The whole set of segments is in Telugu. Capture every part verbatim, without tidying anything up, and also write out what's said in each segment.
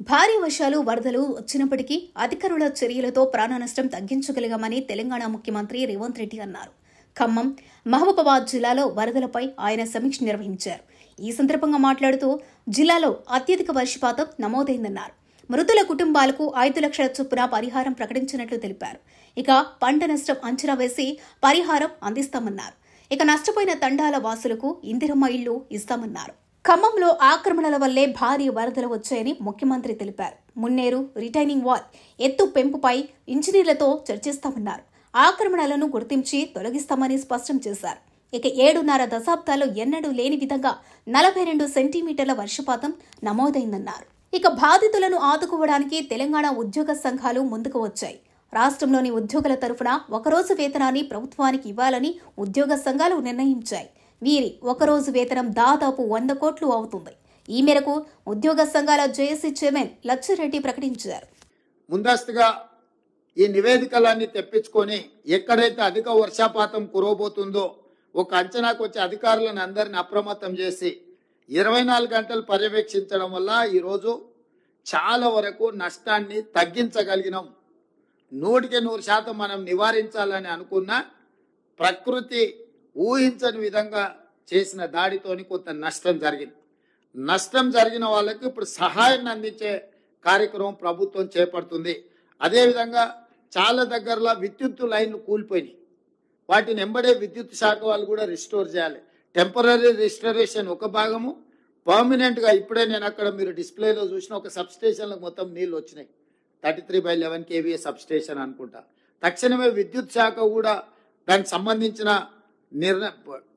భారీ వర్షాలు వరదలు వచ్చినప్పటికీ అధికారుల చర్యలతో ప్రాణ నష్టం తగ్గించగలిగామని తెలంగాణ ముఖ్యమంత్రి రేవంత్ రెడ్డి అన్నారు. ఖమ్మం, మహబూబాబాద్ జిల్లాలో వరదలపై ఆయన సమీక్ష నిర్వహించారు. ఈ సందర్భంగా మాట్లాడుతూ జిల్లాలో అత్యధిక వర్షపాతం నమోదైందన్నారు. మృతుల కుటుంబాలకు ఐదు లక్షల చొప్పున పరిహారం ప్రకటించినట్లు తెలిపారు. ఇక పంట నష్టం అంచనా వేసి పరిహారం అందిస్తామన్నారు. ఇక నష్టపోయిన తండాల వాసులకు ఇందిరమ్మ ఇళ్లు ఇస్తామన్నారు. ఖమ్మంలో ఆక్రమణల వల్లే భారీ వరదలు వచ్చాయని ముఖ్యమంత్రి తెలిపారు. మున్నేరు రిటైనింగ్ వాల్ ఎత్తు పెంపుపై ఇంజనీర్లతో చర్చిస్తామన్నారు. ఆక్రమణలను గుర్తించి తొలగిస్తామని స్పష్టం చేశారు. ఇక ఏడున్నర దశాబ్దాల్లో ఎన్నడూ లేని విధంగా నలభై రెండు సెంటీమీటర్ల వర్షపాతం నమోదైందన్నారు. ఇక బాధితులను ఆదుకోవడానికి తెలంగాణ ఉద్యోగ సంఘాలు ముందుకు వచ్చాయి. రాష్ట్రంలోని ఉద్యోగుల తరఫున ఒకరోజు వేతనాన్ని ప్రభుత్వానికి ఇవ్వాలని ఉద్యోగ సంఘాలు నిర్ణయించాయి. వీరి ఒకరోజు వేతనం దాదాపు వంద కోట్లు అవుతుంది. ఈ మేరకు ఉద్యోగ సంఘాల జేఏసీ చైర్మన్ లచ్చిరెడ్డి ప్రకటించారు. ముందస్తుగా ఈ నివేదికలన్నీ తెప్పించుకొని ఎక్కడైతే అధిక వర్షపాతం కురవబోతుందో ఒక అంచనాకు వచ్చే అధికారులను అందరిని అప్రమత్తం చేసి ఇరవై నాలుగు గంటలు పర్యవేక్షించడం వల్ల ఈరోజు చాలా వరకు నష్టాన్ని తగ్గించగలిగినాం. నూటికి నూరు శాతం మనం నివారించాలని అనుకున్న ప్రకృతి ఊహించని విధంగా చేసిన దాడితోని కొంత నష్టం జరిగింది. నష్టం జరిగిన వాళ్ళకి ఇప్పుడు సహాయాన్ని అందించే కార్యక్రమం ప్రభుత్వం చేపడుతుంది. అదేవిధంగా చాలా దగ్గరలో విద్యుత్ లైన్లు కూలిపోయినాయి. వాటిని ఎంబడే విద్యుత్ శాఖ వాళ్ళు కూడా రిస్టోర్ చేయాలి. టెంపరీ రిస్టరేషన్ ఒక భాగము, పర్మనెంట్గా ఇప్పుడే నేను అక్కడ మీరు డిస్ప్లేలో చూసిన ఒక సబ్ స్టేషన్లకు మొత్తం నీళ్ళు వచ్చినాయి. Thirty three by eleven KVA sub station అనుకుంటా. తక్షణమే విద్యుత్ శాఖ కూడా దానికి సంబంధించిన నిర్ణ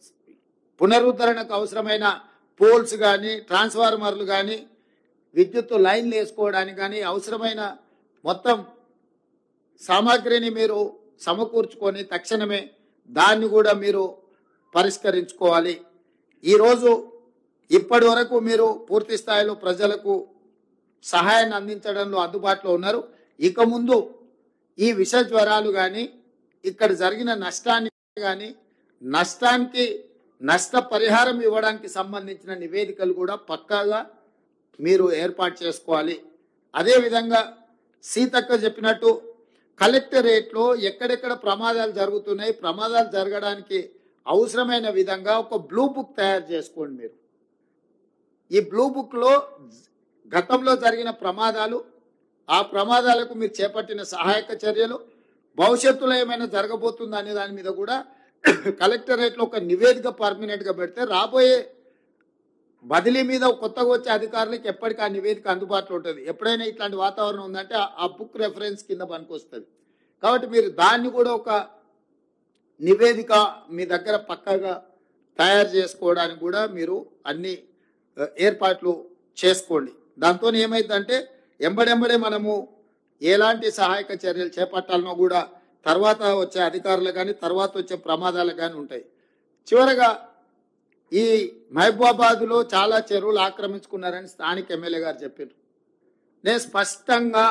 పునరుద్ధరణకు అవసరమైన పోల్స్ కానీ ట్రాన్స్ఫార్మర్లు కానీ విద్యుత్ లైన్లు వేసుకోవడానికి కానీ అవసరమైన మొత్తం సామాగ్రిని మీరు సమకూర్చుకొని తక్షణమే దాన్ని కూడా మీరు పరిష్కరించుకోవాలి. ఈరోజు ఇప్పటి వరకు మీరు పూర్తి స్థాయిలో ప్రజలకు సహాయాన్ని అందించడంలో అందుబాటులో ఉన్నారు. ఇక ముందు ఈ విష జ్వరాలు కానీ ఇక్కడ జరిగిన నష్టాన్ని కానీ నష్టానికి నష్ట పరిహారం ఇవ్వడానికి సంబంధించిన నివేదికలు కూడా పక్కాగా మీరు ఏర్పాటు చేసుకోవాలి. అదేవిధంగా సీతక్క చెప్పినట్టు కలెక్టరేట్లో ఎక్కడెక్కడ ప్రమాదాలు జరుగుతున్నాయి, ప్రమాదాలు జరగడానికి అవసరమైన విధంగా ఒక బ్లూ బుక్ తయారు చేసుకోండి. మీరు ఈ బ్లూ బుక్లో గతంలో జరిగిన ప్రమాదాలు, ఆ ప్రమాదాలకు మీరు చేపట్టిన సహాయక చర్యలు, భవిష్యత్తులో ఏమైనా జరగబోతుందా అనే దాని మీద కూడా కలెక్టరేట్లో ఒక నివేదిక పర్మనెంట్గా పెడితే రాబోయే బదిలీ మీద కొత్తగా వచ్చే అధికారులకు ఎప్పటికీ ఆ నివేదిక అందుబాటులో ఉంటుంది. ఎప్పుడైనా ఇట్లాంటి వాతావరణం ఉందంటే ఆ బుక్ రెఫరెన్స్ కింద పనికొస్తుంది. కాబట్టి మీరు దాన్ని కూడా ఒక నివేదిక మీ దగ్గర పక్కాగా తయారు చేసుకోవడానికి కూడా మీరు అన్ని ఏర్పాట్లు చేసుకోండి. దాంతో ఏమైందంటే ఎంబడెంబడే మనము ఎలాంటి సహాయక చర్యలు చేపట్టాలనో కూడా తర్వాత వచ్చే అధికారులు కానీ తర్వాత వచ్చే ప్రమాదాలు కానీ ఉంటాయి. చివరగా ఈ మహబూబాబాద్లో చాలా చెరువులు ఆక్రమించుకున్నారని స్థానిక ఎమ్మెల్యే గారు చెప్పారు. నేను స్పష్టంగా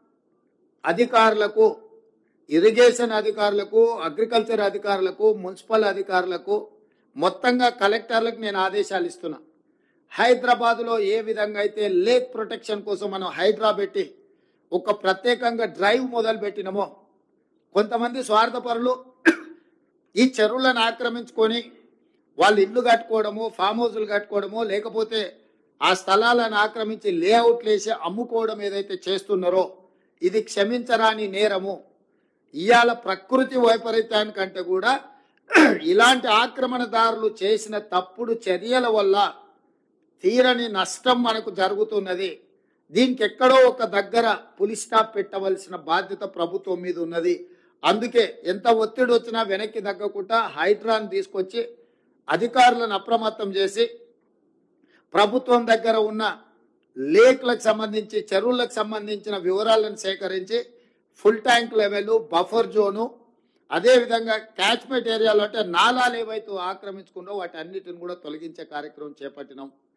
అధికారులకు, ఇరిగేషన్ అధికారులకు, అగ్రికల్చర్ అధికారులకు, మున్సిపల్ అధికారులకు, మొత్తంగా కలెక్టర్లకు నేను ఆదేశాలు ఇస్తున్నా. హైదరాబాద్లో ఏ విధంగా అయితే లేక్ ప్రొటెక్షన్ కోసం మనం హైడ్రా పెట్టి ఒక ప్రత్యేకంగా డ్రైవ్ మొదలు పెట్టినమో, కొంతమంది స్వార్థపరులు ఈ చెరువులను ఆక్రమించుకొని వాళ్ళు ఇల్లు కట్టుకోవడము, ఫామ్ హౌస్లు కట్టుకోవడమో, లేకపోతే ఆ స్థలాలను ఆక్రమించి లేఅవుట్లు వేసి అమ్ముకోవడం ఏదైతే చేస్తున్నారో ఇది క్షమించరాని నేరము. ఇవాళ ప్రకృతి వైపరీత్యానికంటే కూడా ఇలాంటి ఆక్రమణదారులు చేసిన తప్పుడు చర్యల వల్ల తీరని నష్టం మనకు జరుగుతున్నది. దీనికి ఎక్కడో ఒక దగ్గర పులి స్టాప్ పెట్టవలసిన బాధ్యత ప్రభుత్వం మీద ఉన్నది. అందుకే ఎంత ఒత్తిడి వచ్చినా వెనక్కి తగ్గకుండా హైడ్రాన్ తీసుకొచ్చి అధికారులను అప్రమత్తం చేసి ప్రభుత్వం దగ్గర ఉన్న లేక్లకు సంబంధించి, చెరువులకు సంబంధించిన వివరాలను సేకరించి full tank level, buffer zone, అదేవిధంగా క్యాచ్మెంట్ ఏరియాలో అంటే నాలాలు ఏవైతే ఆక్రమించుకున్నో వాటి అన్నిటిని కూడా తొలగించే కార్యక్రమం చేపట్టినాం.